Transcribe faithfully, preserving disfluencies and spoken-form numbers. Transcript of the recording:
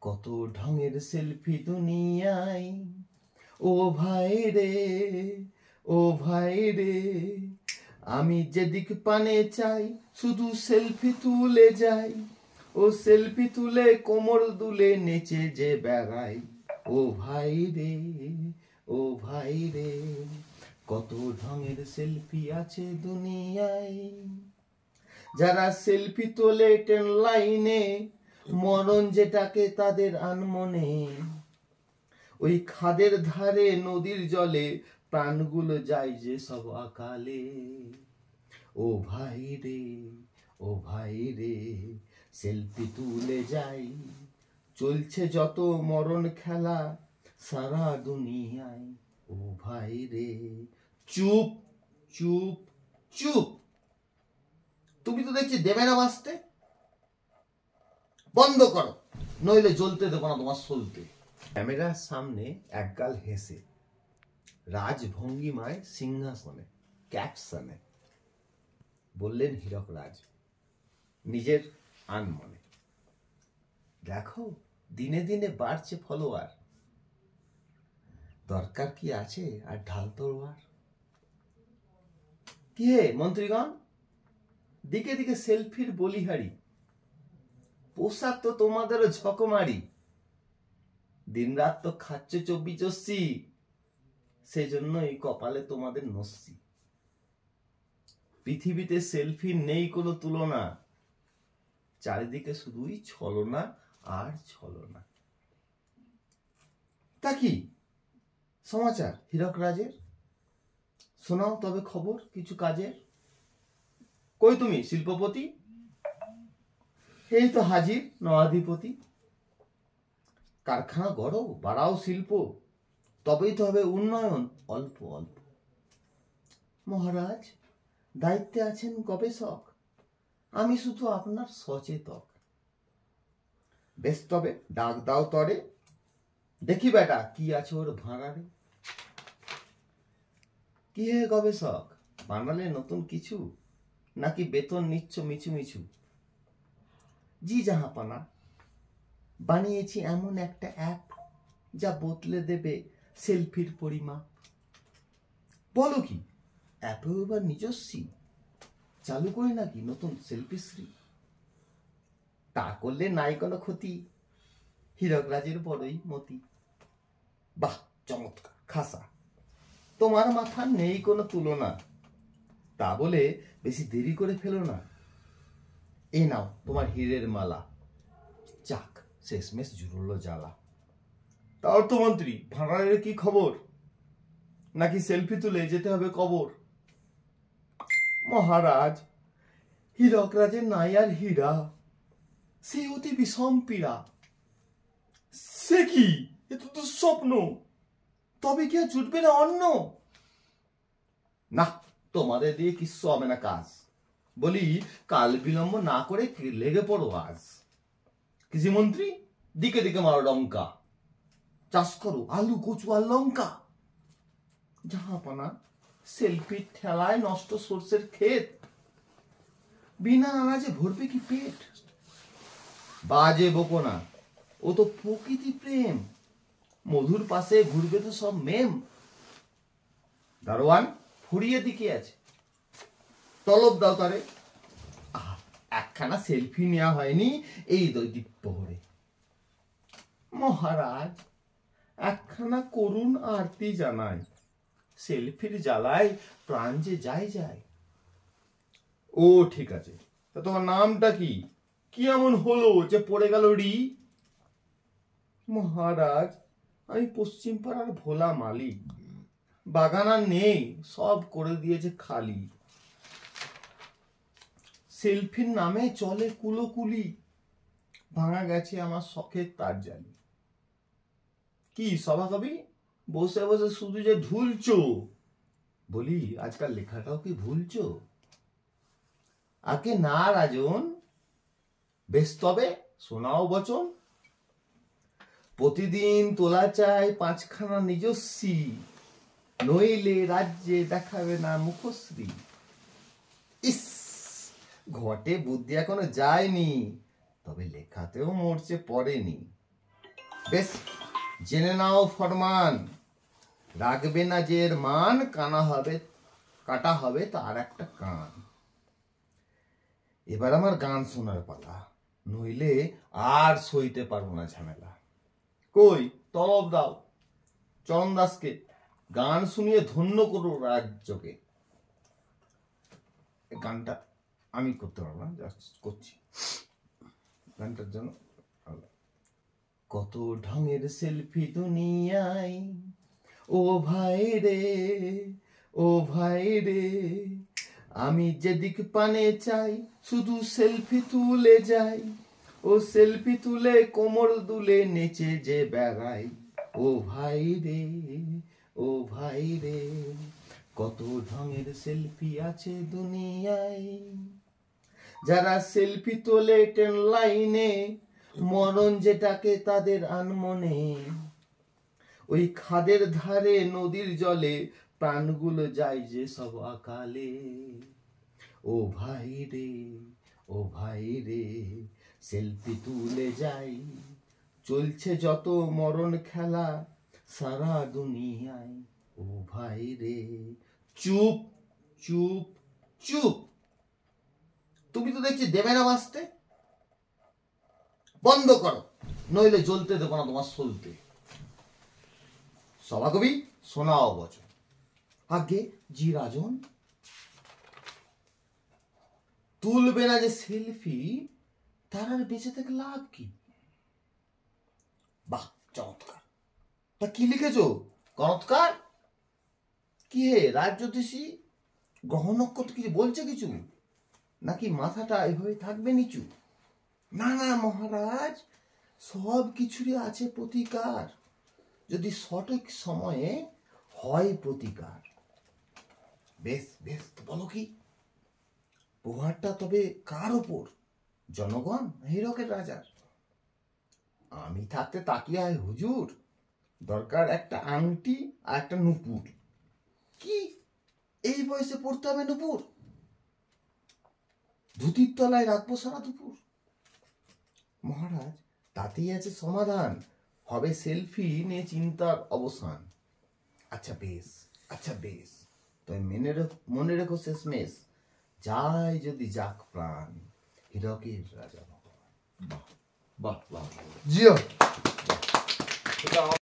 কত ঢঙের সেলফি দুনিয়ায়, ও ভাই রে ও ভাই রে, আমি যেদিক পানে চাই শুধু সেলফি তুলে যাই, ও সেলফি তুলে কোমর দুলে নেচে যে বেড়াই। ও ভাই রে ও ভাই রে, কত ঢঙের সেলফি আছে দুনিয়ায়। যারা সেলফি তোলে ট্রেন লাইনে, মরণ যেটাকে তাদের আনমনে, ওই খাদের ধারে নদীর জলে প্রাণগুলো যায় যে সব আকালে। ও ভাই রে ও ভাই রে, সেলফি তুলে যাই, চলছে যত মরণ খেলা সারা দুনিয়ায়। ও ভাই রে, চুপ চুপ চুপ, তুমি তো দেখছি দেবে না বাঁচতে, বন্ধ করো, নইলে জ্বলতে দেবো না তোমার সলতে। ক্যামেরার সামনে একগাল হেসে, রাজভঙ্গিমায় সিংহাসনে ক্যাপশনে বললেন হীরক রাজ নিজের আনমনে, দেখো দিনে দিনে বাড়ছে ফলোয়ার, দরকার কি আছে আর ঢাল তলোয়ার। কি হে মন্ত্রীগণ, দিকে দিকে সেলফির বলিহারি, পোশাক তো তোমাদেরও ঝকমারি, দিনরাত তো খাচ্ছ চব্বি চস্যি, সেই জন্যই কপালে তোমাদের নস্যি। পৃথিবীতে সেলফির নেই কোনো তুলনা, চারিদিকে শুধুই ছলনা আর ছলনা। তা কি সমাচার হীরক রাজের, শোনাও তবে খবর কিছু কাজের। কই তুমি শিল্পপতি, এই তো হাজির নয়াধিপতি। কারখানা গড়ো বাড়াও শিল্প, তবেই তো হবে উন্নয়ন অল্প অল্প। মহারাজ দায়িত্বে আছেন গবেষক, আমি শুধু আপনার সচেতক। বেশ তবে ডাক দাও তরে, দেখি বেটা কি আছে ওর ভাঁড়ারে। কি হে গবেষক, বানালে নতুন কিছু, নাকি বেতন নিচ্ছ মিছু মিছু? জি জাহাপানা, বানিয়েছি এমন একটা অ্যাপ যা বদলে দেবে সেলফির পরিমাপ। বলো কি, অ্যাপেও এবার নিজস্বী চালু করি নাকি নতুন সেলফিশ্রী? তা করলে নাই কোনো ক্ষতি, হীরক রাজের বড়ই মতি। বাহ চমৎকার খাসা, তোমার মাথা নেই কোনো তুলনা, তা বলে বেশি দেরি করে ফেলো না। এ নাও তোমার হীরের মালা, যাক শেষমেশ জুড়লো জ্বালা। তা অর্থমন্ত্রী ভাঁড়ারের কি খবর, নাকি সেলফি তুলে যেতে হবে কবর? মহারাজ হীরক রাজের নাই আর হীরা, সে অতি বিষম পীড়া। সে কি, এ তো দুঃস্বপ্ন, তবে কি আর জুটবে না অন্য? না তোমাদের দিয়ে কিচ্ছু হবে না কাজ, বলি কাল বিলম্ব না করে লেগে পড়ো আজ। কৃষিমন্ত্রী দিকে দিকে মারো ডঙ্কা, চাষ করো আলু কচু আর লঙ্কা। জাহাপানা সেলফির ঠেলায় নষ্ট সর্ষের ক্ষেত, বিনা আনাজে ভরবে কি পেট? বাজে বকো না, ও তো প্রকৃতি প্রেম, মধুর পাশে ঘুরবে তো সব মেম। দারোয়ান ফুরিয়ে দিকে আছে, তলব দাও তারে। একখানা সেলফি নেওয়া হয়নি এই দৈদিক প্রহরে। মহারাজ একখানা করুণ আরতি জানাই, সেলফির জ্বালায় প্রাণ যে যায় যায়। ও ঠিক আছে, তা তোমার নামটা কি, কি এমন হলো যে পড়ে গেল রি? মহারাজ আমি পশ্চিম পাড়ার ভোলা মালিক, বাগান আর নেই, সব করে দিয়েছে খালি। সেলফির নামে চলে কুলোকুলি, ভাঙা গেছে আমার শখের তার জালি। কি সভাকবি বসে বসে শুধু যে ঢুলছো, বলি আজকাল লেখাটাও কি ভুলছো? আগে না রাজন, বেশ তবে শোনাও বচন। প্রতিদিন তোলা চাই পাঁচখানা নিজস্বী, নইলে রাজ্যে দেখাবে না মুখশ্রী। ইস ঘটে বুদ্ধি এখনো যায়নি, তবে লেখাতেও মরচে পড়েনি। বেশ, জেনে নাও ফরমান, রাখবে না যে এর মান, কানা হবে কাটা হবে তার একটা কান। এবার আমার গান শোনার পালা, নইলে আর সইতে পারবো না ঝামেলা। কই তলব দাও চরণ দাসকে, গান শুনিয়ে ধন্য করো রাজ্যকে। গানটা আমি করতে পারবো না, জাস্ট করছি গানটার জন্য। কত ঢঙের সেলফি দুনিয়ায়, ও ভাই রে ও ভাই রে, আমি যেদিক পানে চাই শুধু সেলফি তুলে যাই, ও সেলফি তুলে কোমর দুলে নেচে যে বেড়াই। ও ভাই রে ও ভাই রে, কত ঢঙের সেলফি আছে দুনিয়ায়। যারা সেলফি তোলে ট্রেন লাইনে, মরণ যেটাকে তাদের আনমনে, ওই খাদের ধারে নদীর জলে প্রাণগুলো যায় যে সব আকালে। ও ভাই রে ও ভাই রে, সেলফি তুলে যাই, চলছে যত মরণ খেলা সারা দুনিয়ায়। ও ভাই রে, চুপ চুপ চুপ, তুমি তো দেখছি দেবে না বাঁচতে, বন্ধ করো, নইলে জ্বলতে দেবো না তোমার সলতে। সভাকবি শোনাও বচন। আগে জি রাজন, তুলবে না যে সেলফি, তার আর বেঁচে থেকে লাভ কি? বাহ চমৎকার, তা কি লিখেছো চমৎকার? কি হে রাজ জ্যোতিষী, গ্রহ নক্ষত্র কিছু বলছে কিছু, নাকি মাথাটা এভাবে থাকবে নিচু? না না মহারাজ, সব কিছুরই আছে প্রতিকার, যদি সঠিক সময়ে হয় প্রতিকার। বেশ বেশ, বলো কি প্রহারটা তবে কার ওপর, জনগণ হীরকের রাজার? আমি থাকতে তাকিয়ে হয় হুজুর, দরকার একটা আংটি আর একটা নুপুর। কি এই বয়সে পড়তে হবে নুপুর? ধুতির তলায় রাখবো সারা দুপুর। মহারাজ তাতেই আছে সমাধান, হবে সেলফি নিয়ে চিন্তার অবসান। আচ্ছা বেশ আচ্ছা বেশ, তবে মেনে মনে রেখো শেষমেশ, যাই যদি যাক প্রাণ, হীরকের রাজা ভগবান। বাহ বাহ বাহ, জিও।